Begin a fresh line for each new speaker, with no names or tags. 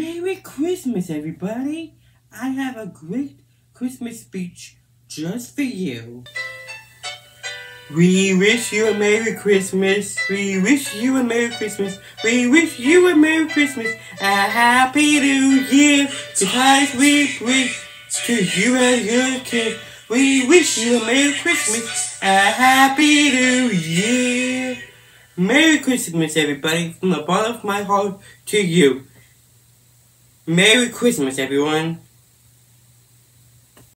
Merry Christmas, everybody! I have a great Christmas speech just for you. We wish you a Merry Christmas. We wish you a Merry Christmas. We wish you a Merry Christmas. A Happy New Year. Because we wish to you as your kid. We wish you a Merry Christmas. A Happy New Year. Merry Christmas, everybody, from the bottom of my heart to you. Merry Christmas, everyone.